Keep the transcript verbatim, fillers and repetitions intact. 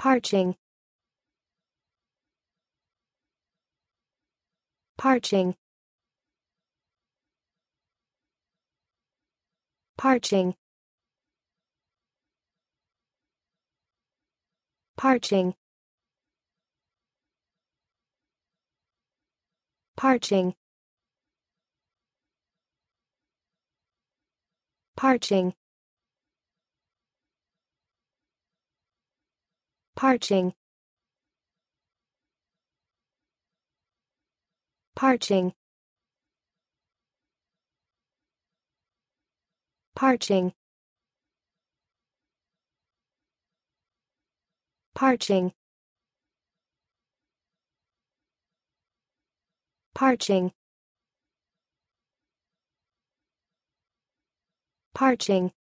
Parching. Parching. Parching. Parching. Parching. Parching. Parching. Parching. Parching. Parching. Parching. Parching.